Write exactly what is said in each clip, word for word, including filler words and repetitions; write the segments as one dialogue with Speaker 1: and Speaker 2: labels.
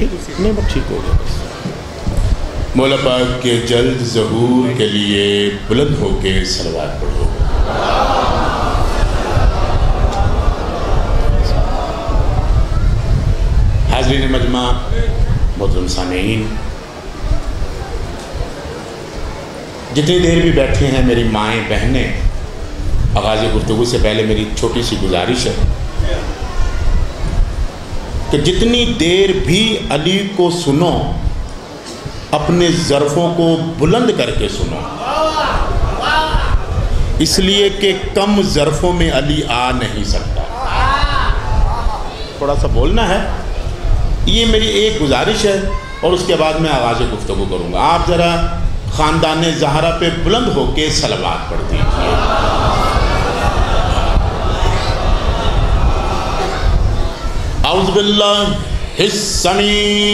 Speaker 1: ٹھیک نہیں بس ٹھیک ہو گیا بس. مولا پاک کے جلد ظہور کے لیے بلند ہو کے صلوات پڑھو. حاضرین مجمع، محترم سامعین، جتنی دیر بھی بیٹھے ہیں میری مائیں بہنیں، آغاز گفتگو سے پہلے میری چھوٹی سی گزارش ہے کہ جتنی دیر بھی علی کو سنو اپنے ظرفوں کو بلند کر کے سنو، اس لیے کہ کم ظرفوں میں علی آ نہیں سکتا. تھوڑا سا بولنا ہے، یہ میری ایک گزارش ہے اور اس کے بعد میں آغاز گفتگو کروں گا. آپ ذرا خاندان زہرا پہ بلند ہو کے صلوات پڑھ دیجیے. اعوذ باللہ السمیع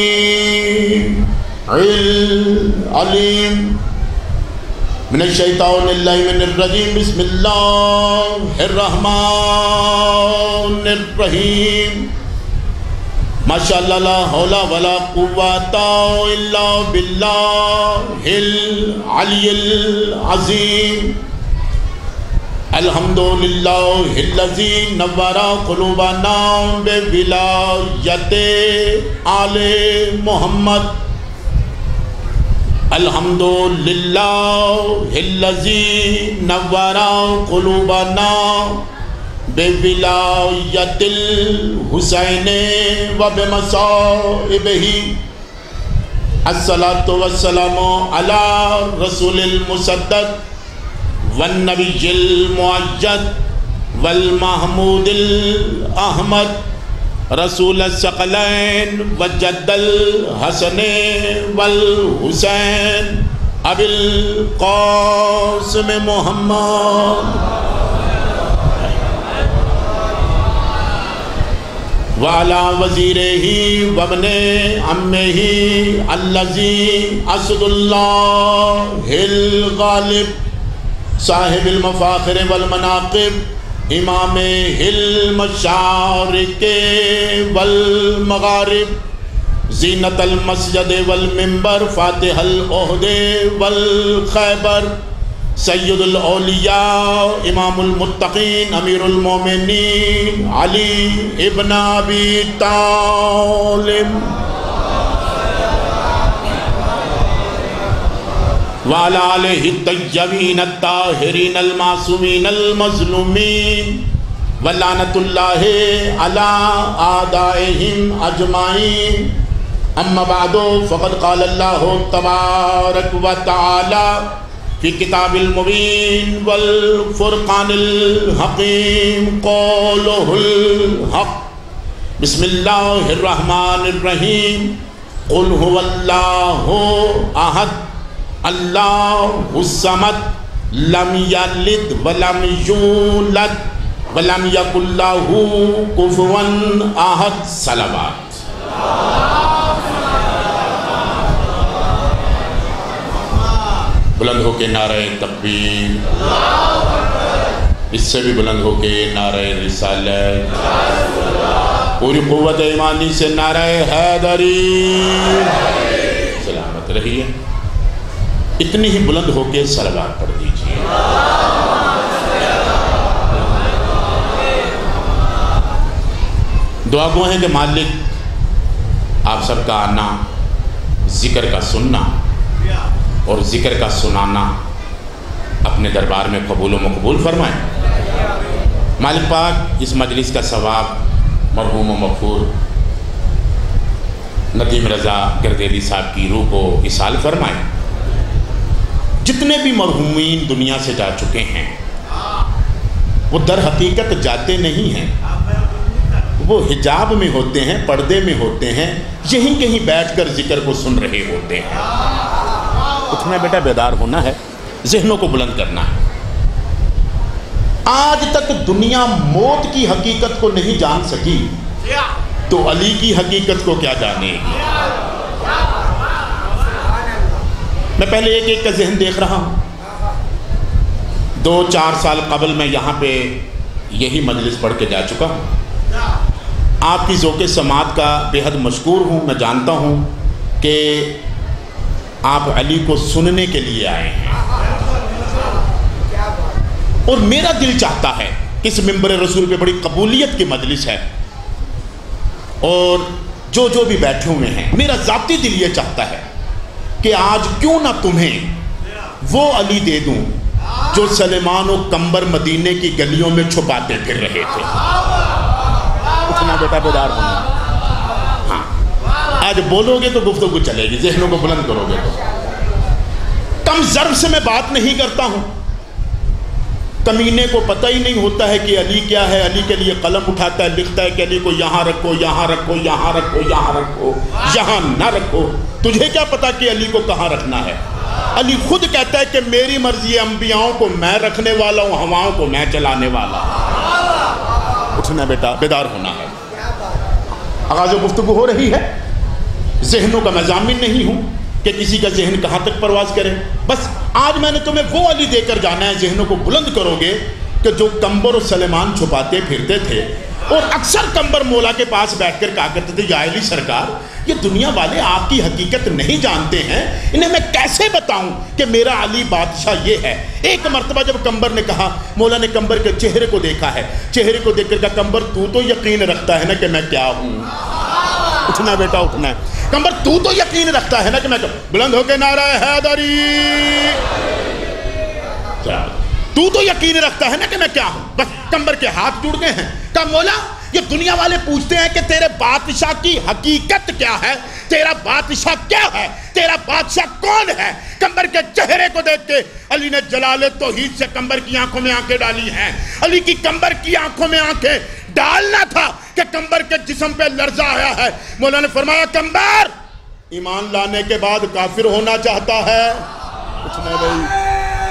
Speaker 1: العلیم من الشیطان اللعین الرجیم. بسم اللہ الرحمن الرحیم. ماشاءاللہ لا حول ولا قوة الا باللہ العلی العظیم. الحمدللہ الذی نور قلوبنا بولایت آل محمد. الحمدللہ الذی نور قلوبنا بولایت الحسین و بمصائبہ. الصلاة والسلام علی رسول المصدق والنبی المؤید والمحمود الاحمد رسول الثقلین وجد الحسن والحسین ابی القاسم محمد وعلی وزیرہ وابن عمہ الذی اسد اللہ الغالب صاحب المفاخر والمناقب امام المشارق والمغارب زینت المسجد والمنبر فاتح العہد والخیبر سید الاولیاء امام المتقین امیر المومنین علی ابن ابی طالب وعلى آلہ الطیبین الطاہرین المعصومین المظلومین ولعنۃ اللہ علی اعدائہم اجمعین. اما بعد فقد قال اللہ تبارک و تعالی فی کتاب المبین والفرقان الحکیم قولہ الحق. بسم اللہ الرحمن الرحیم. قل هو اللہ احد اللہ الصمد لم یلد ولم یولد ولم یکن لہ کفوا احد. صلوات. بلند ہو کے نعرہ تکبیر، اس سے بھی بلند ہو کے نعرہ رسالت، پوری قوت ایمانی سے نعرہ حیدری. سلامت رہیے. اتنی ہی بلند ہو کے صلوات پڑھ دیجیے. دعا گو ہیں کہ مالک آپ سب کا آنا، ذکر کا سننا اور ذکر کا سنانا اپنے دربار میں قبول و مقبول فرمائیں. مالک پاک اس مجلس کا ثواب مرحوم و مغفور ندیم رضا گردیلی صاحب کی روح کو اصال فرمائیں. جتنے بھی مرحومین دنیا سے جا چکے ہیں وہ در حقیقت جاتے نہیں ہیں، وہ حجاب میں ہوتے ہیں، پردے میں ہوتے ہیں، یہیں کہیں بیٹھ کر ذکر کو سن رہے ہوتے ہیں. اٹھنا بیٹا، بیدار ہونا ہے، ذہنوں کو بلند کرنا ہے. آج تک دنیا موت کی حقیقت کو نہیں جان سکی تو علی کی حقیقت کو کیا جانے گی. میں پہلے ایک ایک کا ذہن دیکھ رہا ہوں. دو چار سال قبل میں یہاں پہ یہی مجلس پڑھ کے جا چکا ہوں. آپ کی ذوق سماعت کا بے حد مشکور ہوں. میں جانتا ہوں کہ آپ علی کو سننے کے لیے آئے ہیں، اور میرا دل چاہتا ہے کہ اس منبر رسول پہ بڑی قبولیت کی مجلس ہے، اور جو جو بھی بیٹھے ہوئے ہیں، میرا ذاتی دل یہ چاہتا ہے کہ آج کیوں نہ تمہیں وہ علی دے دوں جو سلیمان و قمبر مدینے کی گلیوں میں چھپاتے پھر رہے تھے. اٹھنا بیٹا، بیدار ہونا. ہاں، آج بولو گے تو گفتگو چلے گی، ذہنوں کو بلند کرو گے تو. کم ضرب سے میں بات نہیں کرتا ہوں. کمینے کو پتہ ہی نہیں ہوتا ہے کہ علی کیا ہے. علی کے لیے قلم اٹھاتا ہے، لکھتا ہے کہ علی کو یہاں رکھو، یہاں رکھو، یہاں رکھو، یہاں رکھو، یہاں نہ رکھو. تجھے کیا پتا کہ علی کو کہاں رکھنا ہے؟ علی خود کہتا ہے کہ میری مرضی ہے، انبیاؤں کو میں رکھنے والا ہوں، ہواؤں کو میں چلانے والا ہوں. اٹھنا بیٹا، بیدار ہونا ہے. آغاز گفتگو ہو رہی ہے. ذہنوں کا میں ضامن نہیں ہوں کہ کسی کا ذہن کہاں تک پرواز کرے. بس آج میں نے تمہیں وہ علی دے کر جانا ہے. ذہنوں کو بلند کرو گے کہ جو قمبر و سلیمان چھپاتے پھرتے تھے، اور اکثر قمبر مولا کے پاس بیٹھ کر کہا کرتے تھے، یا علی سرکار، یہ دنیا والے آپ کی حقیقت نہیں جانتے ہیں، انہیں میں کیسے بتاؤں کہ میرا علی بادشاہ یہ ہے. ایک مرتبہ جب قمبر نے کہا، مولا نے قمبر کے چہرے کو دیکھا ہے، چہرے کو دیکھ کر کہا، قمبر تو تو یقین رکھتا ہے نا کہ میں کیا ہوں. اٹھنا بیٹا، اٹھنا ہے. قمبر تو تو یقین رکھتا ہے نا کہ میں کیا. بلند ہو کے نعرہ حیدری. تو تو یقین رکھتا ہے نا کہ میں کیا ہوں. بس قمبر کے ہاتھ جڑ گئے ہیں. کہا، مولا یہ دنیا والے پوچھتے ہیں کہ تیرے بادشاہ کی حقیقت کیا ہے، تیرا بادشاہ کیا ہے، تیرا بادشاہ کون ہے. قمبر کے چہرے کو دیکھ کے علی نے جلال توحید سے قمبر کی آنکھوں میں آنکھیں ڈالی ہیں. علی کی قمبر کی آنکھوں میں آنکھیں ڈالنا تھا کہ قمبر کے جسم پہ لرزہ آیا ہے. مولا نے فرمایا، قمبر ایمان لانے کے بعد کافر ہونا چاہتا ہے. کچھ نہیں بھائی،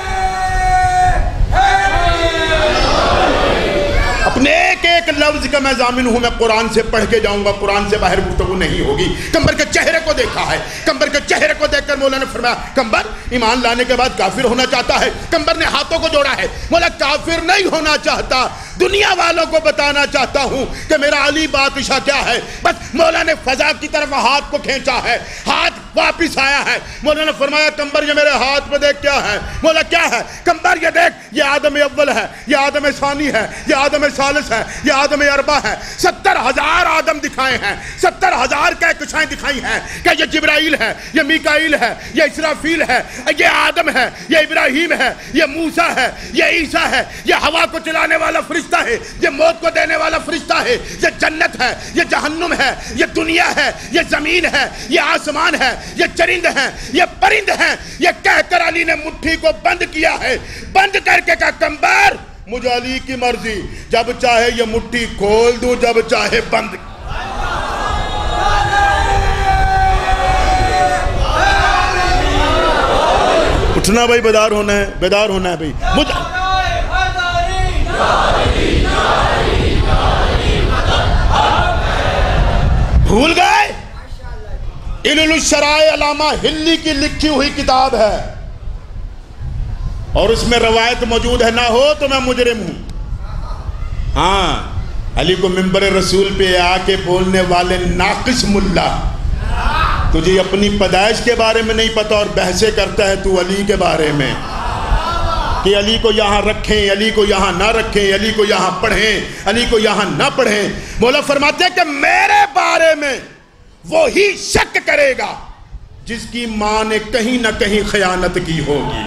Speaker 1: اپنے ایک ایک لفظ کا میں ضامن ہوں. میں قرآن سے پڑھ کے جاؤں گا، قرآن سے باہر گفتگو نہیں ہوگی. قمبر کے چہرے کو دیکھا ہے. قمبر کے چہرے کو دیکھ کر مولا نے فرمایا، قمبر ایمان لانے کے بعد کافر ہونا چاہتا ہے. قمبر نے ہاتھوں کو جوڑا ہے. مولا کافر نہیں ہونا چاہتا، دنیا والوں کو بتانا چاہتا ہوں کہ میرا علی بادشاہ کیا ہے. بس مولا نے فضا کی طرف ہاتھ کو کھینچا ہے، ہاتھ واپس آیا ہے. مولا نے فرمایا، قمبر یہ میرے ہاتھ پہ دیکھ کیا ہے. مولا کیا ہے؟ قمبر یہ دیکھ، یہ آدم اول ہے، یہ آدم ثانی ہے، یہ آدم ثالث ہے، یہ آدم اربع ہے. ستر ہزار آدم دکھائے ہیں، ستر ہزار کہکشائیں دکھائی ہیں کہ یہ جبرائیل ہے، یہ میکائیل ہے، یہ اسرافیل ہے، یہ آدم ہے، یہ ابراہیم ہے، یہ موسیٰ ہے، یہ عیسیٰ ہے، یہ ہوا کو چلانے والا فرشتہ ہے، یہ موت کو دینے والا فرشتہ ہے، یہ جنت ہے، یہ جہنم ہے، یہ دنیا ہے، یہ زمین ہے، یہ آسمان ہے، یہ چرند ہیں، یہ پرند ہیں. یہ کہہ کر علی نے مٹھی کو بند کیا ہے. بند کر کے کہا، قمبر مجھے علی کی مرضی، جب چاہے یہ مٹھی کھول دوں، جب چاہے بند. اٹھنا بھائی، بیدار ہونا ہے، بیدار ہونا ہے بھائی. مجھے بھول گئے؟ علل الشرائع علامہ ہلی کی لکھی ہوئی کتاب ہے، اور اس میں روایت موجود ہے. نہ ہو تو میں مجرم ہوں. ہاں، علی کو منبر رسول پہ آ کے بولنے والے ناقص ملا، تجھے اپنی پیدائش کے بارے میں نہیں پتا اور بحثیں کرتا ہے تو علی کے بارے میں کہ علی کو یہاں رکھیں، علی کو یہاں نہ رکھیں، علی کو یہاں پڑھیں، علی کو یہاں نہ پڑھیں. مولا فرماتے ہیں کہ میرے بارے میں وہی شک کرے گا جس کی ماں نے کہیں نہ کہیں خیانت کی ہوگی.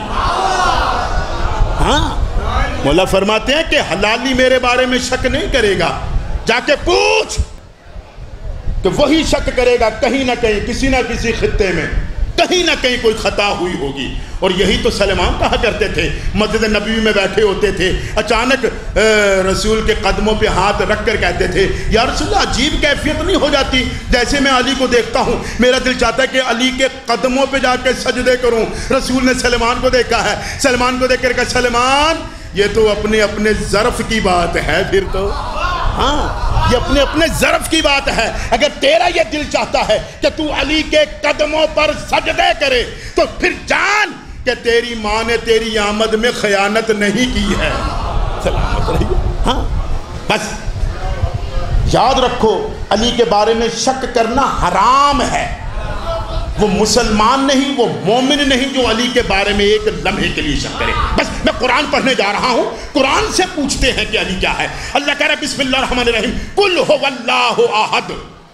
Speaker 1: ہاں، مولا فرماتے ہیں کہ حلالی میرے بارے میں شک نہیں کرے گا، جا کے پوچھ، کہ وہی شک کرے گا کہیں نہ کہیں کسی نہ کسی خطے میں کہیں نہ کہیں کوئی خطا ہوئی ہوگی. اور یہی تو سلیمان کہا کرتے تھے. مسجد نبوی میں بیٹھے ہوتے تھے، اچانک رسول کے قدموں پہ ہاتھ رکھ کر کہتے تھے، یا رسول اللہ عجیب کیفیت نہیں ہو جاتی، جیسے میں علی کو دیکھتا ہوں میرا دل چاہتا ہے کہ علی کے قدموں پہ جا کے سجدے کروں. رسول نے سلیمان کو دیکھا ہے، سلیمان کو دیکھ کر کہا، سلیمان یہ تو اپنے اپنے ظرف کی بات ہے. پھر تو ہاں، یہ اپنے اپنے ظرف کی بات ہے. اگر تیرا یہ دل چاہتا ہے کہ تو علی کے قدموں پر سجدے کرے تو پھر جان کہ تیری ماں نے تیری آمد میں خیانت نہیں کی ہے. سلامت رہیے. ہاں، بس یاد رکھو علی کے بارے میں شک کرنا حرام ہے. وہ مسلمان نہیں، وہ مومن نہیں جو علی کے بارے میں ایک لمحے کے لیے شک کرے. بس میں قرآن پڑھنے جا رہا ہوں، قرآن سے پوچھتے ہیں کہ علی کیا ہے. اللہ کہہ رہا ہے بسم اللہ الرحمن الرحیم قل هو اللہ احد.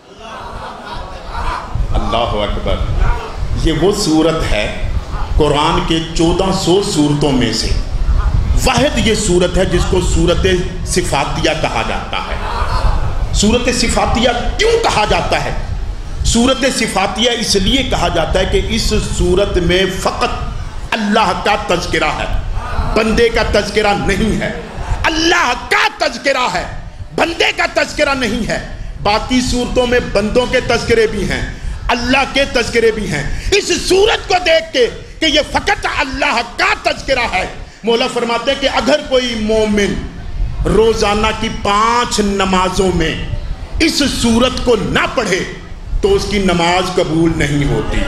Speaker 1: اللہ اکبر. یہ وہ سورت ہے قرآن کے چودہ سو سورتوں میں سے واحد یہ سورت ہے جس کو سورت صفاتیہ کہا جاتا ہے. سورت صفاتیہ کیوں کہا جاتا ہے؟ سورت صفاتیہ اس لیے کہا جاتا ہے کہ اس سورت میں فقط اللہ کا تذکرہ ہے، بندے کا تذکرہ نہیں ہے. اللہ کا تذکرہ ہے، بندے کا تذکرہ نہیں ہے. باقی سورتوں میں بندوں کے تذکرے بھی ہیں، اللہ کے تذکرے بھی ہیں. اس سورت کو دیکھ کے کہ یہ فقط اللہ کا تذکرہ ہے، مولا فرماتے ہیں کہ اگر کوئی مومن روزانہ کی پانچ نمازوں میں اس سورت کو نہ پڑھے تو اس کی نماز قبول نہیں ہوتی.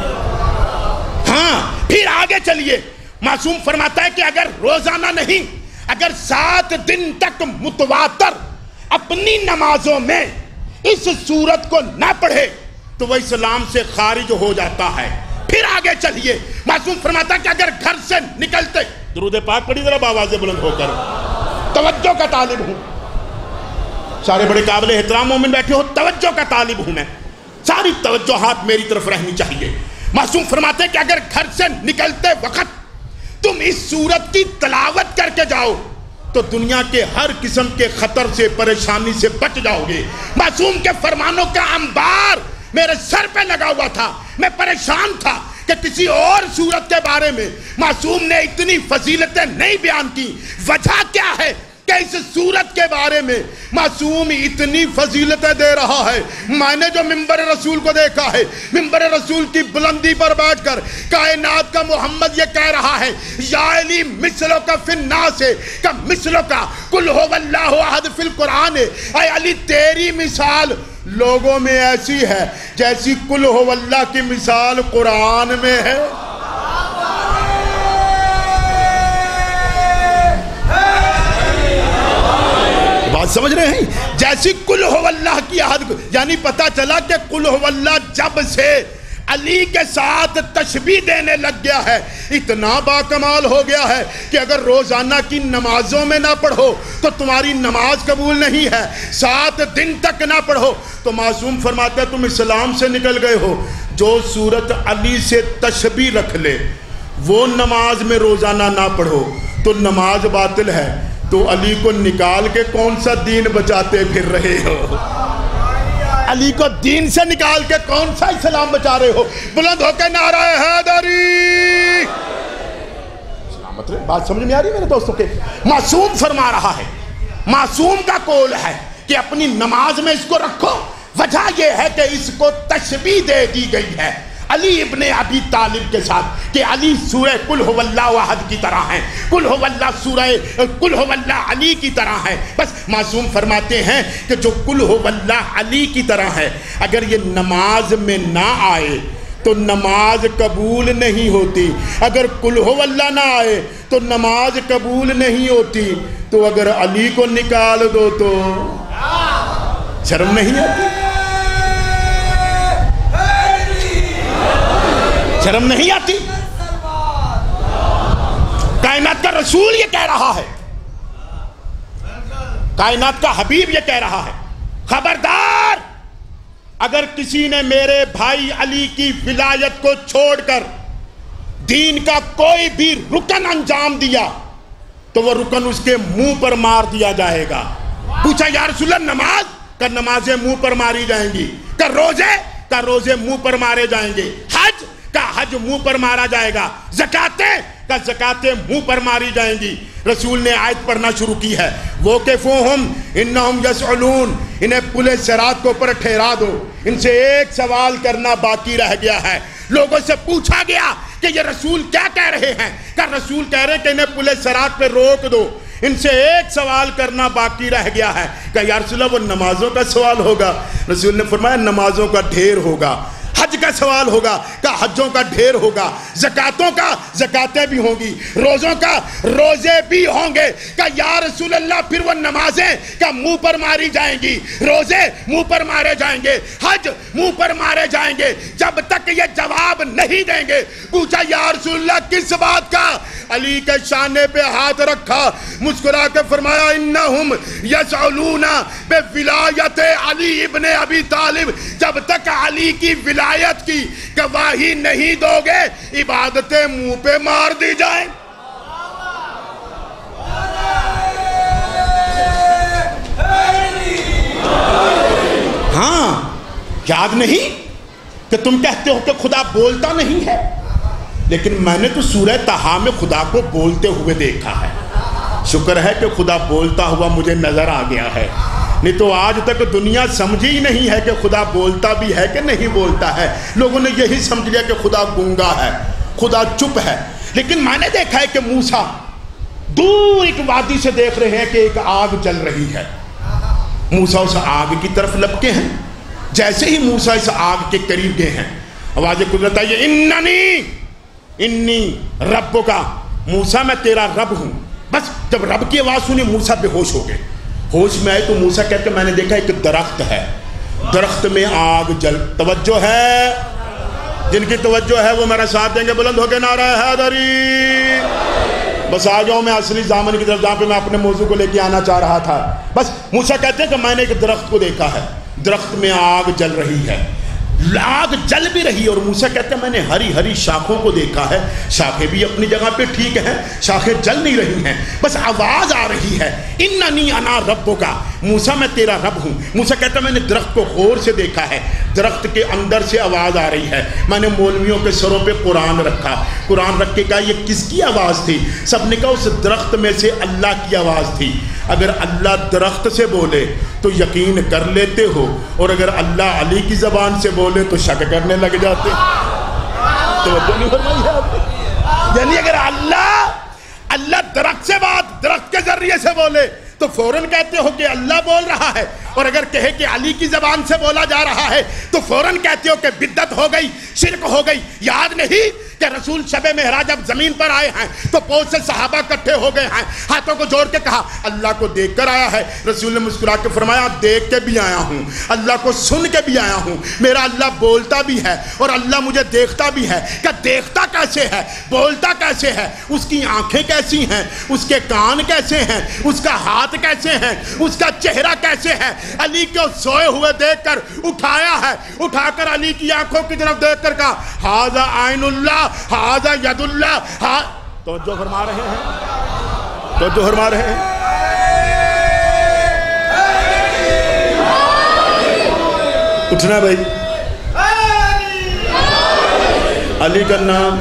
Speaker 1: ہاں پھر آگے چلیے، معصوم فرماتا ہے کہ اگر روزانہ نہیں، اگر سات دن تک متواتر اپنی نمازوں میں اس سورت کو نہ پڑھے تو وہ اسلام سے خارج ہو جاتا ہے. پھر آگے چلیے، معصوم فرماتا ہے کہ اگر گھر سے نکلتے، درود پاک پڑھی ذرا باواز بلند ہو کر، توجہ کا طالب ہوں. سارے بڑے قابل احترام مومن بیٹھے ہو، توجہ کا طالب ہوں میں، ساری توجہات میری طرف رہنی چاہیے. معصوم فرماتے ہیں کہ اگر گھر سے نکلتے وقت تم اس سورت کی تلاوت کر کے جاؤ تو دنیا کے ہر قسم کے خطر سے، پریشانی سے بچ جاؤ گے. معصوم کے فرمانوں کا انبار میرے سر پہ لگا ہوا تھا، میں پریشان تھا کہ کسی اور سورت کے بارے میں معصوم نے اتنی فضیلتیں نہیں بیان کی. وجہ کیا ہے کہ اس سورت کے بارے میں معصوم اتنی فضیلتیں دے رہا ہے. میں نے جو منبر رسول کو دیکھا ہے، منبر رسول کی بلندی پر بیٹھ کر کائنات کا محمد یہ کہہ رہا ہے یا علی مثلو کا فی الناس کا مثلو کا قل هو اللہ احد فی القرآن. اے علی تیری مثال لوگوں میں ایسی ہے جیسی قل هو اللہ کی مثال قرآن میں ہے. بات سمجھ رہے ہیں؟ جیسی قل هو اللہ کی عہد، یعنی پتا چلا کہ قل هو اللہ جب سے علی کے ساتھ تشبیہ دینے لگ گیا ہے اتنا باکمال ہو گیا ہے کہ اگر روزانہ کی نمازوں میں نہ پڑھو تو تمہاری نماز قبول نہیں ہے، سات دن تک نہ پڑھو تو معصوم فرماتے ہیں تم اسلام سے نکل گئے ہو. جو صورت علی سے تشبیہ رکھ لے وہ نماز میں روزانہ نہ پڑھو تو نماز باطل ہے. تو علی کو نکال کے کون سا دین بچاتے پھر رہے ہو؟ علی کو دین سے نکال کے کون سا اسلام بچا رہے ہو؟ بلند ہو کے نعرہ حیدری. سلامت رہے. بات سمجھ میں آ رہی میرے دوستوں کے؟ معصوم فرما رہا ہے، معصوم کا قول ہے کہ اپنی نماز میں اس کو رکھو. وجہ یہ ہے کہ اس کو تشبیہ دے دی گئی ہے علی ابن ابی طالب کے ساتھ کہ علی سورہ قل هو اللہ احد کی طرح ہیں، قل هو اللہ سورہ قل هو اللہ علی کی طرح ہے. بس معصوم فرماتے ہیں کہ جو قل هو اللہ علی کی طرح ہے اگر یہ نماز میں نہ آئے تو نماز قبول نہیں ہوتی. اگر قل هو اللہ نہ آئے تو نماز قبول نہیں ہوتی. تو اگر علی کو نکال دو تو شرم نہیں آتی؟ شرم نہیں آتی؟ کائنات کا رسول یہ کہہ رہا ہے، کائنات کا حبیب یہ کہہ رہا ہے خبردار اگر کسی نے میرے بھائی علی کی ولایت کو چھوڑ کر دین کا کوئی بھی رکن انجام دیا تو وہ رکن اس کے منہ پر مار دیا جائے گا. پوچھا یا رسول اللہ نماز کا نمازیں منہ پر ماری جائیں گی، کا روزے کا روزے منہ پر مارے جائیں گے، حج کا حج منہ پر مارا جائے گا، زکاتیں کا زکاتیں منہ پر ماری جائیں گی. رسول نے آیت پڑھنا شروع کی ہے وَوْقِفُوهُمْ إِنَّهُمْ يَسْأَلُونَ. انہیں پلے صراط کو پر ٹھہرا دو، ان سے ایک سوال کرنا باقی رہ گیا ہے. لوگوں سے پوچھا گیا کہ یہ رسول کیا کہہ رہے ہیں؟ کہ رسول کہہ رہے ہیں کہ انہیں پلے صراط پہ روک دو، ان سے ایک سوال کرنا باقی رہ گیا ہے. کہ یا رسول اللہ وہ نمازوں کا سوال ہوگا؟ رسول نے فرمایا نمازوں کا ڈھیر ہوگا. حج کا سوال ہوگا؟ کہ حجوں کا ڈھیر ہوگا، زکاتوں کا زکاتیں بھی ہوں گی، روزوں کا روزے بھی ہوں گے۔ کہ یا رسول اللہ پھر وہ نمازیں کا منہ پر ماری جائیں گی، روزے منہ پر مارے جائیں گے، حج منہ پر مارے جائیں گے۔ جب تک یہ جواب نہیں دیں گے، پوچھا یا رسول اللہ کس بات کا؟ علی کے شانے پہ ہاتھ رکھا، مسکرا کے فرمایا انہم یسعلون بولایت علی ابن ابی طالب، جب تک علی کی ولایت کی گواہی نہیں دو گے عبادتیں منہ پہ مار دی جائیں۔ ہاں یاد نہیں کہ تم کہتے ہو کہ خدا بولتا نہیں ہے، لیکن میں نے تو سورہ طٰہٰ میں خدا کو بولتے ہوئے دیکھا ہے۔ شکر ہے کہ خدا بولتا ہوا مجھے نظر آ گیا ہے، نہیں تو آج تک دنیا سمجھی ہی نہیں ہے کہ خدا بولتا بھی ہے کہ نہیں بولتا ہے۔ لوگوں نے یہی سمجھ لیا کہ خدا گونگا ہے، خدا چپ ہے۔ لیکن میں نے دیکھا ہے کہ موسیٰ دور ایک وادی سے دیکھ رہے ہیں کہ ایک آگ جل رہی ہے۔ موسیٰ اس آگ کی طرف لپکے ہیں۔ جیسے ہی موسیٰ اس آگ کے قریب گئے ہیں، آواز قدرت آئی ہے اننی انی رب کا، موسیٰ میں تیرا رب ہوں۔ بس جب رب کی آواز سنی موسیٰ بے ہوش ہو گئے۔ ہوش میں آئے تو موسیٰ کہتے ہیں میں نے دیکھا ایک درخت ہے، درخت میں آگ جل، توجہ ہے، جن کی توجہ ہے وہ میرا ساتھ دیں گے، بلند ہو کے نعرہ حیدری۔ بس آ جاؤں میں اصلی زامن کی طرف جہاں پہ میں اپنے موضوع کو لے کے آنا چاہ رہا تھا۔ بس موسیٰ کہتے ہیں کہ میں نے ایک درخت کو دیکھا ہے، درخت میں آگ جل رہی ہے، آگ جل بھی رہی ہے، اور موسیٰ کہتے ہیں میں نے ہری ہری شاخوں کو دیکھا ہے، شاخیں بھی اپنی جگہ پہ ٹھیک ہیں، شاخیں جل نہیں رہی ہیں، بس آواز آ رہی ہے اننی انا ربک، موسیٰ میں تیرا رب ہوں۔ موسیٰ کہتا ہے میں نے درخت کو غور سے دیکھا ہے، درخت کے اندر سے آواز آ رہی ہے۔ میں نے مولویوں کے سروں پہ قرآن رکھا، قرآن رکھ کے کہا یہ کس کی آواز تھی؟ سب نے کہا اس درخت میں سے اللہ کی آواز تھی۔ اگر اللہ درخت سے بولے تو یقین کر لیتے ہو، اور اگر اللہ علی کی زبان سے بولے تو شک کرنے لگ جاتے۔ توجہ نہیں فرمائی ہے آپ نے؟ یعنی اگر اللہ اللہ درخت سے بات درخت کے ذریعے سے بولے تو فوراً کہتے ہو کہ اللہ بول رہا ہے، اور اگر کہے کہ علی کی زبان سے بولا جا رہا ہے تو فوراً کہتے ہو کہ بدعت ہو گئی، شرک ہو گئی۔ یاد نہیں کہ رسول شب معراج جب زمین پر آئے ہیں تو بہت سے صحابہ اکٹھے ہو گئے ہیں، ہاتھوں کو جوڑ کے کہا اللہ کو دیکھ کر آیا ہے؟ رسول نے مسکرا کے فرمایا دیکھ کے بھی آیا ہوں، اللہ کو سن کے بھی آیا ہوں، میرا اللہ بولتا بھی ہے اور اللہ مجھے دیکھتا بھی ہے۔ کہ دیکھتا کیسے ہے، بولتا کیسے ہے، اس کی آنکھیں کیسی ہیں، اس کے کان کیسے ہیں، اس کا ہاتھ کیسے ہیں، اس کا چہرہ کیسے ہے؟ علی کو سوئے ہوئے دیکھ کر اٹھایا ہے، اٹھا کر علی کی آنکھوں کی طرف دیکھ کر کہا ھذا عین اللہ ھذا ید اللہ۔ توجہ فرما رہے ہیں، توجہ فرما رہے ہیں۔ اٹھنا بھائی، علی کا نام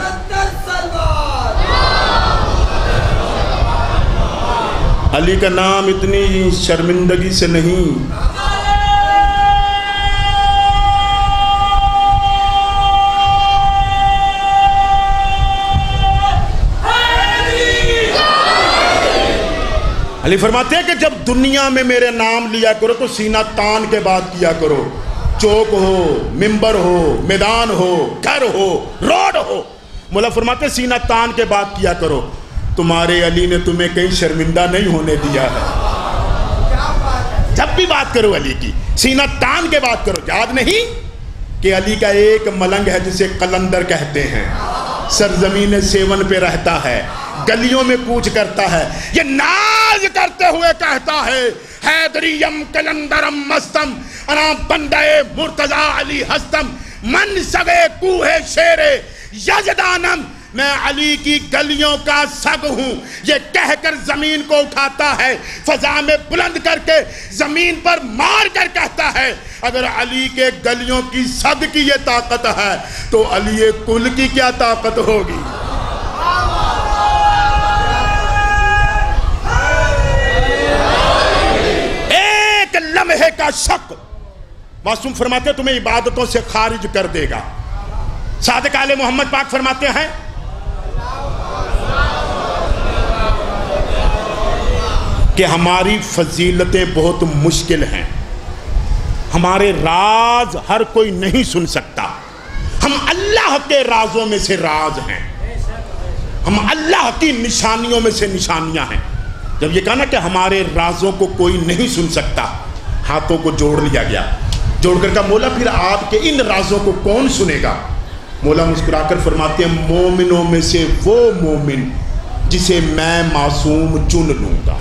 Speaker 1: علی کا نام اتنی شرمندگی سے نہیں، علی فرماتے ہیں کہ جب دنیا میں میرے نام لیا کرو تو سینہ تان کے بات کیا کرو، چوک ہو، ممبر ہو، میدان ہو، گھر ہو، روڈ ہو، مولا فرماتے ہیں سینہ تان کے بات کیا کرو۔ تمہارے علی نے تمہیں کہیں شرمندہ نہیں ہونے دیا ہے۔ جب بھی بات کرو علی کی سینہ تان کے بات کرو۔ یاد نہیں کہ علی کا ایک ملنگ ہے جسے قلندر کہتے ہیں، سرزمین سیون پہ رہتا ہے، گلیوں میں کوچ کرتا ہے، یہ ناز کرتے ہوئے کہتا ہے حیدریم کلندرم مستم انا بندے مرتضی علی ہستم من سگے کوہ شیر یزدانم، میں علی کی گلیوں کا سگ ہوں۔ یہ کہہ کر زمین کو اٹھاتا ہے، فضا میں بلند کر کے زمین پر مار کر کہتا ہے اگر علی کے گلیوں کی سگ کی یہ طاقت ہے تو علی کل کی کیا طاقت ہوگی؟ ایک لمحے کا شک معصوم فرماتے ہیں تمہیں عبادتوں سے خارج کر دے گا۔ صادق آل محمد پاک فرماتے ہیں کہ ہماری فضیلتیں بہت مشکل ہیں، ہمارے راز ہر کوئی نہیں سن سکتا، ہم اللہ اللہ کے رازوں میں سے راز ہیں، ہم اللہ کی نشانیوں میں سے نشانیاں ہیں۔ جب یہ کہا نا کہ ہمارے رازوں کو کوئی نہیں سن سکتا، ہاتھوں کو جوڑ لیا گیا، جوڑ کر کہا مولا پھر آپ کے ان رازوں کو کون سنے گا؟ مولا مسکرا کر فرماتے ہیں مومنوں میں سے وہ مومن جسے میں معصوم چن لوں گا۔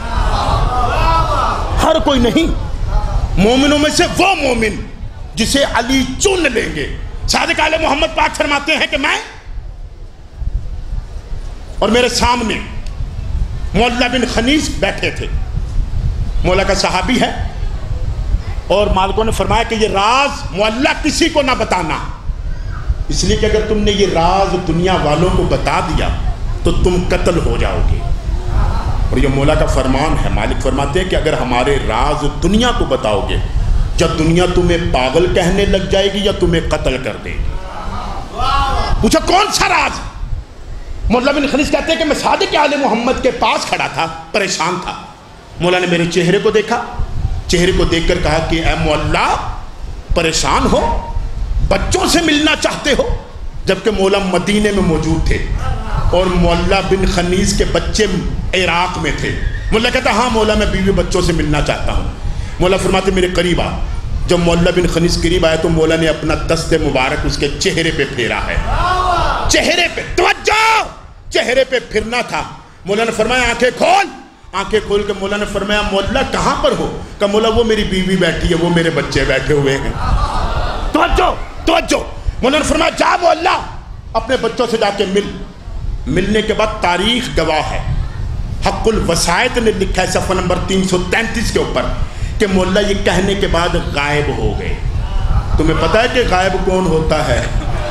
Speaker 1: ہر کوئی نہیں، مومنوں میں سے وہ مومن جسے علی چن لیں گے۔ صادق آل محمد پاک فرماتے ہیں کہ میں اور میرے سامنے معلّہ بن خنیس بیٹھے تھے، مولا کا صحابی ہے، اور مالکوں نے فرمایا کہ یہ راز معلّہ کسی کو نہ بتانا، اس لیے کہ اگر تم نے یہ راز دنیا والوں کو بتا دیا تو تم قتل ہو جاؤ گے۔ اور یہ مولا کا فرمان ہے، مالک فرماتے ہیں کہ اگر ہمارے راز دنیا کو بتاؤ گے، جب دنیا تمہیں پاگل کہنے لگ جائے گی یا تمہیں قتل کر دے گی۔ پوچھا کون سا راز؟ مولا بن خنیس کہتے ہیں کہ میں صادق آل محمد کے پاس کھڑا تھا، پریشان تھا، مولا نے میرے چہرے کو دیکھا، چہرے کو دیکھ کر کہا کہ اے مولا پریشان ہو، بچوں سے ملنا چاہتے ہو؟ جبکہ مولا مدینے میں موجود تھے اور مولا بن خنیس کے بچے عراق میں تھے۔ مولا کہتا ہاں مولا میں بیوی بچوں سے ملنا چاہتا ہوں۔ مولا فرماتے میرے قریب آ۔ جب مولا بن خنیس قریب آیا تو مولا نے اپنا دست مبارک اس کے چہرے پہ پھیرا ہے، چہرے پہ، توجہ، چہرے پہ پھرنا تھا۔ مولا نے فرمایا آنکھیں کھول، آنکھیں کھول کے مولا نے فرمایا مولا کہاں پر ہو؟ کہ مولا وہ میری بیوی بیٹھی ہے، وہ میرے بچے بیٹھے ہوئے ہیں۔ توجہ توجہ، مولا نے فرمایا جا مولا اپنے بچوں سے جا کے مل۔ ملنے کے بعد تاریخ گواہ ہے، حق الوسائط نے لکھا ہے صفحہ نمبر تین سو تینتیس کے اوپر کہ مولا یہ کہنے کے بعد غائب ہو گئے۔ تمہیں پتا ہے کہ غائب کون ہوتا ہے؟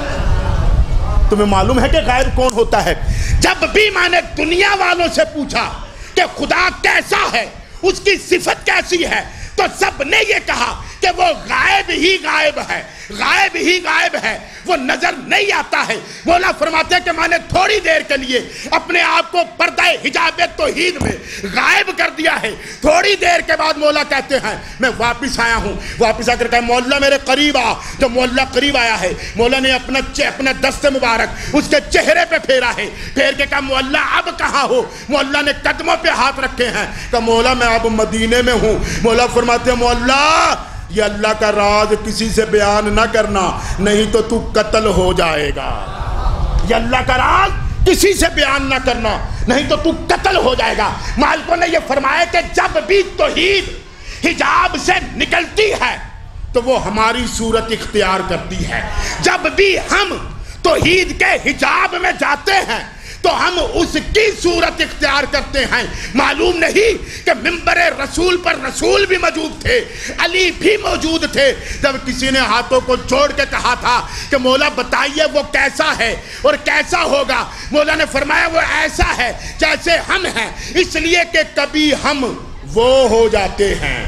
Speaker 1: تمہیں معلوم ہے کہ غائب کون ہوتا ہے؟ جب بھی میں نے دنیا والوں سے پوچھا کہ خدا کیسا ہے، اس کی صفت کیسی ہے، تو سب نے یہ کہا کہ وہ غائب ہی غائب ہے، غائب ہی غائب ہے، وہ نظر نہیں آتا ہے۔ مولا فرماتے ہیں کہ میں نے تھوڑی دیر کے لیے اپنے آپ کو پردہ حجاب توحید میں غائب کر دیا ہے۔ تھوڑی دیر کے بعد مولا کہتے ہیں میں واپس آیا ہوں، واپس آ کر کہا مولا میرے قریب آ۔ جب مولا قریب آیا ہے، مولا نے اپنا اپنا دست مبارک اس کے چہرے پہ پھیرا ہے، پھیر کے کہا مولا اب کہاں ہو؟ مولا نے قدموں پہ ہاتھ رکھے ہیں، کہا مولا میں اب مدینے میں ہوں۔ مولا فرماتے ہیں مولا یہ اللہ کا راز کسی سے بیان نہ کرنا، نہیں تو تو قتل ہو جائے گا۔ یہ اللہ کا راز کسی سے بیان نہ کرنا، نہیں تو تو قتل ہو جائے گا۔ مالکوں نے یہ فرمایا کہ جب بھی توحید حجاب سے نکلتی ہے تو وہ ہماری صورت اختیار کرتی ہے، جب بھی ہم توحید کے حجاب میں جاتے ہیں تو ہم اس کی صورت اختیار کرتے ہیں۔ معلوم نہیں کہ منبر رسول پر رسول بھی موجود تھے، علی بھی موجود تھے۔ جب کسی نے ہاتھوں کو جوڑ کے کہا تھا کہ مولا بتائیے وہ کیسا ہے اور کیسا ہوگا، مولا نے فرمایا وہ ایسا ہے جیسے ہم ہیں، اس لیے کہ کبھی ہم وہ ہو جاتے ہیں،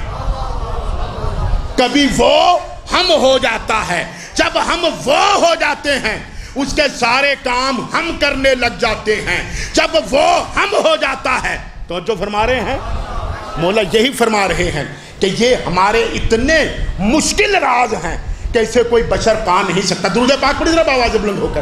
Speaker 1: کبھی وہ ہم ہو جاتا ہے۔ جب ہم وہ ہو جاتے ہیں اس کے سارے کام ہم کرنے لگ جاتے ہیں، جب وہ ہم ہو جاتا ہے۔ تو جو فرما رہے ہیں مولا یہی فرما رہے ہیں کہ یہ ہمارے اتنے مشکل راز ہیں کہ اسے کوئی بشر پا نہیں سکتا۔ درود پاک پڑھی ذرا آواز بلند ہو کر۔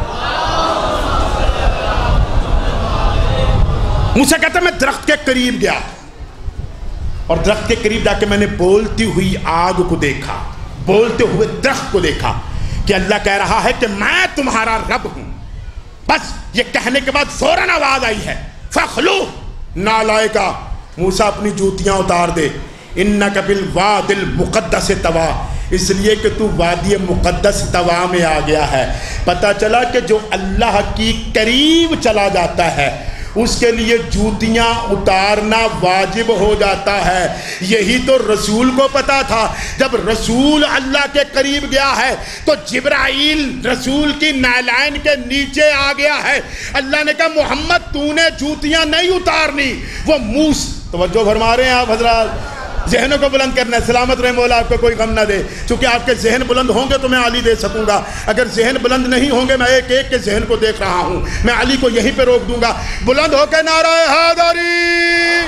Speaker 1: مجھ سے کہتا ہے میں درخت کے قریب گیا اور درخت کے قریب جا کے میں نے بولتی ہوئی آگ کو دیکھا، بولتے ہوئے درخت کو دیکھا کہ اللہ کہہ رہا ہے کہ میں تمہارا رب ہوں۔ بس یہ کہنے کے بعد فوراً آواز آئی ہے فخلو نالائکا، موسیٰ اپنی جوتیاں اتار دے، انک بالواد المقدس طوا، اس لیے کہ تو وادی مقدس طوا میں آ گیا ہے۔ پتہ چلا کہ جو اللہ کی قریب چلا جاتا ہے اس کے لیے جوتیاں اتارنا واجب ہو جاتا ہے۔ یہی تو رسول کو پتا تھا۔ جب رسول اللہ کے قریب گیا ہے تو جبرائیل رسول کی نالائن کے نیچے آ گیا ہے۔ اللہ نے کہا محمد تو نے جوتیاں نہیں اتارنی، وہ موس توجہ فرما رہے ہیں آپ حضرات، ذہنوں کو بلند کرنا ہے۔ سلامت رہے مولا آپ کو کوئی غم نہ دے، چونکہ آپ کے ذہن بلند ہوں گے تو میں علی دے سکوں گا، اگر ذہن بلند نہیں ہوں گے میں ایک ایک کے ذہن کو دیکھ رہا ہوں، میں علی کو یہیں پہ روک دوں گا۔ بلند ہو کے نعرہ حیدری۔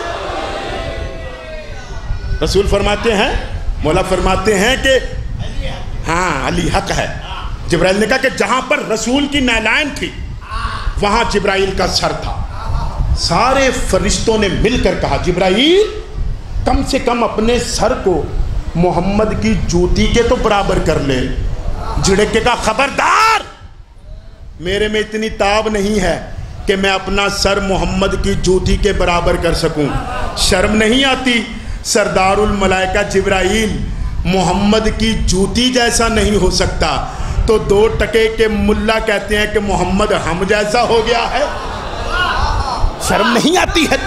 Speaker 1: رسول فرماتے ہیں، مولا فرماتے ہیں کہ ہاں علی حق ہے۔ جبرائیل نے کہا کہ جہاں پر رسول کی نالائن تھی وہاں جبرائیل کا سر تھا. سارے فرشتوں نے مل کر کہا جبرائیل کم سے کم اپنے سر کو محمد کی جوتی کے تو برابر کر لے. جھڑک کے کہا خبردار، میرے میں اتنی تاب نہیں ہے کہ میں اپنا سر محمد کی جوتی کے برابر کر سکوں. شرم نہیں آتی؟ سردار الملائکہ جبرائیل محمد کی جوتی جیسا نہیں ہو سکتا تو دو ٹکے کے ملا کہتے ہیں کہ محمد ہم جیسا ہو گیا ہے. شرم نہیں آتی ہے؟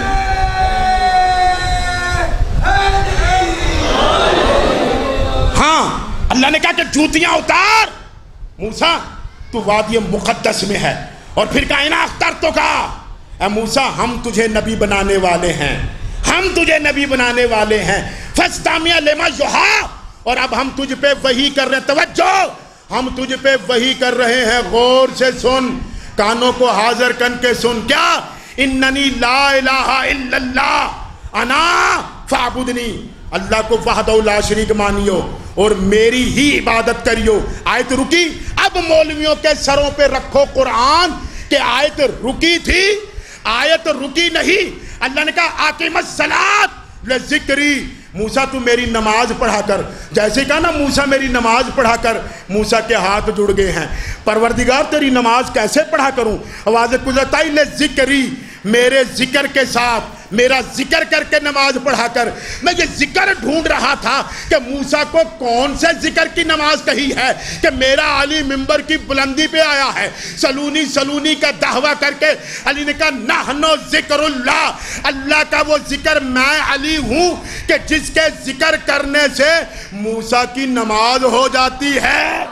Speaker 1: ہاں اللہ نے کہا کہ جوتیاں اتار. موسیٰ تو وادی مقدس میں ہے اور پھر کائنہ اختر تو کہا اے موسیٰ ہم تجھے نبی بنانے والے ہیں، ہم تجھے نبی بنانے والے ہیں. فاستمع لما یوحیٰ، اور اب ہم تجھ پہ وحی کر رہے ہیں. توجہ، ہم تجھ پہ وحی کر رہے ہیں، غور سے سن، کانوں کو حاضر کن کے سن. کیا؟ اننی لا الہ الا اللہ انا فاعبدنی، اللہ کو وحدہ لا شریک مانیو اور میری ہی عبادت کریو. آیت رکی. اب مولویوں کے سروں پہ رکھو قرآن کہ آیت رکی تھی، آیت رکی نہیں. اللہ نے کہا آقیم الصلاۃ لذکری، موسیٰ تو میری نماز پڑھا کر. جیسے کہا نا موسیٰ میری نماز پڑھا کر، موسیٰ کے ہاتھ جڑ گئے ہیں. پروردگار تیری نماز کیسے پڑھا کروں؟ آواز قدرت آئی لذکری، میرے ذکر کے ساتھ میرا ذکر کر کے نماز پڑھا کر. میں یہ ذکر ڈھونڈ رہا تھا کہ موسیٰ کو کون سے ذکر کی نماز کہی ہے کہ میرا علی ممبر کی بلندی پہ آیا ہے سلونی سلونی کا دعویٰ کر کے. علی نے کہا نحنو ذکر اللہ، اللہ کا وہ ذکر میں علی ہوں کہ جس کے ذکر کرنے سے موسیٰ کی نماز ہو جاتی ہے.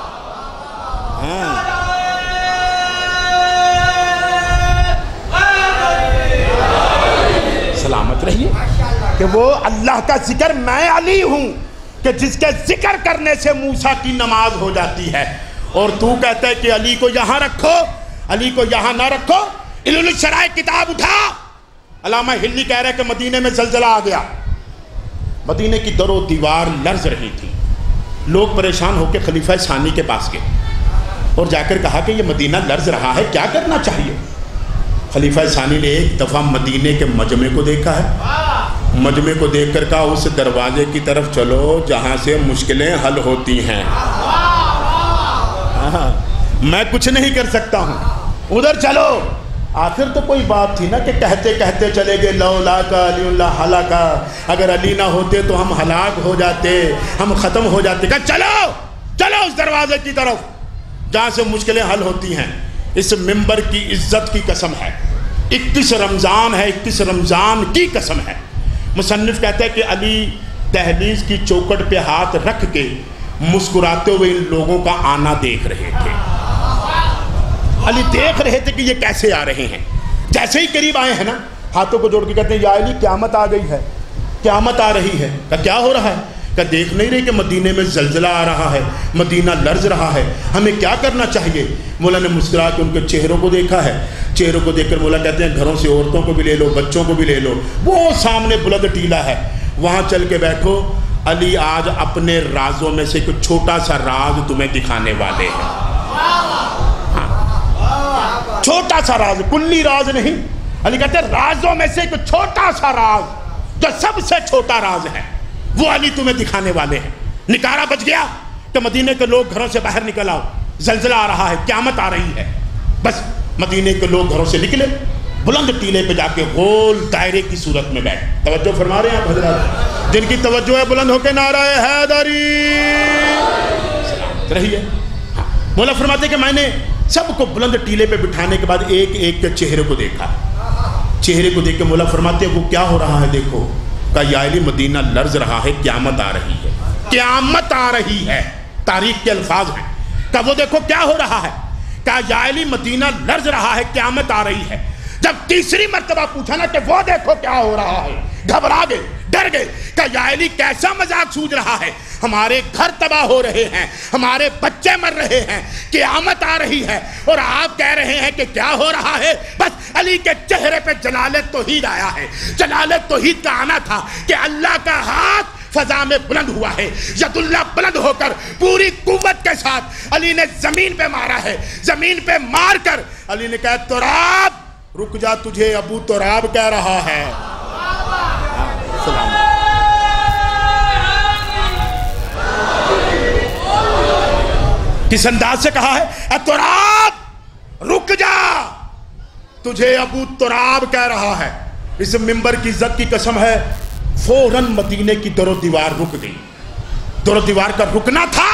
Speaker 1: ہاں سلامت رہیے کہ وہ اللہ کا ذکر میں علی ہوں کہ جس کے ذکر کرنے سے موسیٰ کی نماز ہو جاتی ہے. اور تو کہتا ہے کہ علی کو یہاں رکھو، علی کو یہاں نہ رکھو. علل الشرائع کتاب اٹھا. علامہ ہلی کہہ رہے کہ مدینے میں زلزلہ آ گیا، مدینے کی در و دیوار لرز رہی تھی. لوگ پریشان ہو کے خلیفہ ثانی کے پاس گئے اور جا کر کہا کہ یہ مدینہ لرز رہا ہے، کیا کرنا چاہیے؟ خلیفہ ثانی نے ایک دفعہ مدینے کے مجمع کو دیکھا ہے، مجمع کو دیکھ کر کہا اس دروازے کی طرف چلو جہاں سے مشکلیں حل ہوتی ہیں. میں کچھ نہیں کر سکتا ہوں، ادھر چلو. آخر تو کوئی بات تھی نا کہ کہتے کہتے چلے گئے لولا کا علی اللہ ہلاکا، اگر علی نہ ہوتے تو ہم ہلاک ہو جاتے، ہم ختم ہو جاتے. کہا چلو چلو اس دروازے کی طرف جہاں سے مشکلیں حل ہوتی ہیں. اس ممبر کی عزت کی قسم ہے، اکیس رمضان ہے، اکیس رمضان کی قسم ہے. مصنف کہتا ہے کہ علی دہلیز کی چوکٹ پہ ہاتھ رکھ کے مسکراتے ہوئے ان لوگوں کا آنا دیکھ رہے تھے. علی دیکھ رہے تھے کہ یہ کیسے آ رہے ہیں. جیسے ہی قریب آئے ہیں نا ہاتھوں کو جوڑ کے کہتے ہیں یا علی قیامت آ گئی ہے، قیامت آ رہی ہے. کہ کیا ہو رہا ہے؟ کہ دیکھ نہیں رہے کہ مدینے میں زلزلہ آ رہا ہے، مدینہ لرز رہا ہے، ہمیں کیا کرنا چاہیے؟ مولا نے مسکرا کے ان کے چہروں کو دیکھا ہے. چہروں کو دیکھ کر مولا کہتے ہیں گھروں سے عورتوں کو بھی لے لو، بچوں کو بھی لے لو. وہ سامنے بلند ٹیلا ہے، وہاں چل کے بیٹھو. علی آج اپنے رازوں میں سے ایک چھوٹا سا راز تمہیں دکھانے والے ہیں. ہاں. چھوٹا سا راز، کلی راز نہیں. علی کہتے ہیں رازوں میں سے ایک چھوٹا سا راز جو سب سے چھوٹا راز ہے وہ علی تمہیں دکھانے والے ہیں. نکارا بچ گیا کہ مدینے کے لوگ گھروں سے باہر نکل آؤ، زلزلہ آ رہا ہے، قیامت آ رہی ہے. بس مدینے کے لوگ گھروں سے نکلے، بلند ٹیلے پہ جا کے گول دائرے کی صورت میں بیٹھ. توجہ فرما رہے ہیں آپ حضرات؟ جن کی توجہ ہے بلند ہو کے نعرہ حیدری رہی ہے. مولا فرماتے کہ میں نے سب کو بلند ٹیلے پہ بٹھانے کے بعد ایک ایک کے چہرے کو دیکھا. چہرے کو دیکھ کے مولا فرماتے وہ کیا ہو رہا ہے دیکھو. کہا یا علی مدینہ لرز رہا ہے، قیامت آ رہی ہے، قیامت آ رہی ہے. تاریخ کے الفاظ ہیں. کہا وہ دیکھو کیا ہو رہا ہے. کہا یا علی مدینہ لرز رہا ہے، قیامت آ رہی ہے. جب تیسری مرتبہ پوچھا نا کہ وہ دیکھو کیا ہو رہا ہے، گھبرا گئے، ڈر گئے. کہا یا علی کیسا مذاق سوچ رہا ہے، ہمارے گھر تباہ ہو رہے ہیں، ہمارے بچے مر رہے ہیں، قیامت آ رہی ہے اور آپ کہہ رہے ہیں کہ کیا ہو رہا ہے. بس علی کے چہرے پہ جلالت توحید آیا ہے. جلالت توحید کا آنا تھا کہ اللہ کا ہاتھ فضا میں بلند ہوا ہے، ید اللہ بلند ہو کر پوری قوت کے ساتھ علی نے زمین پہ مارا ہے۔ زمین پہ مار کر علی نے کہا تراب رک جا، تجھے ابو تراب کہہ رہا ہے۔ سلام کس انداز سے کہا ہے؟ اے تراب رک جا، تجھے ابو تراب کہہ رہا ہے۔ اس منبر کی عزت کی قسم ہے، فوراً مدینے کی در و دیوار رک گئی۔ در و دیوار کا رکنا تھا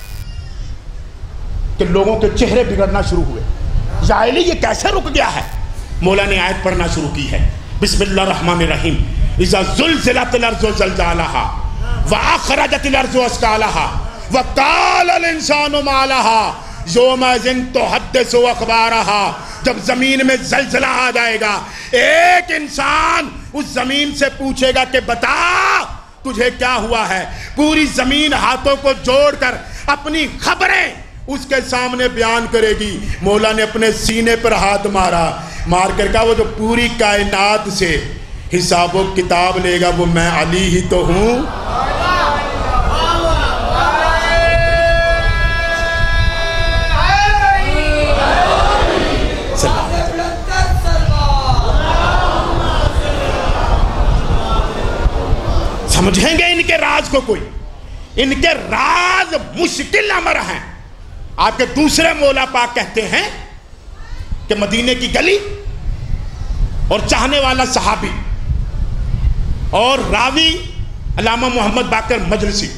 Speaker 1: کہ لوگوں کے چہرے بگڑنا شروع ہوئے۔ یا علی یہ کیسے رک گیا ہے؟ مولا نے آیت پڑھنا شروع کی ہے، بسم اللہ الرحمن الرحیم، اذا زلزلت الارض زلزالها واخرجت الارض اثقالها وقال الانسان ما لها یومئذ تحدث اخبارها۔ جب زمین میں زلزلہ آ جائے گا، ایک انسان اس زمین سے پوچھے گا کہ بتا تجھے کیا ہوا ہے۔ پوری زمین ہاتھوں کو جوڑ کر اپنی خبریں اس کے سامنے بیان کرے گی۔ مولا نے اپنے سینے پر ہاتھ مارا، مار کر کہا وہ جو پوری کائنات سے حساب و کتاب لے گا وہ میں علی ہی تو ہوں۔ سمجھیں گے ان کے راز کو کوئی؟ ان کے راز مشکل امر ہیں۔ آپ کے دوسرے مولا پاک کہتے ہیں کہ مدینے کی گلی اور چاہنے والا صحابی اور راوی علامہ محمد باقر مجلسی،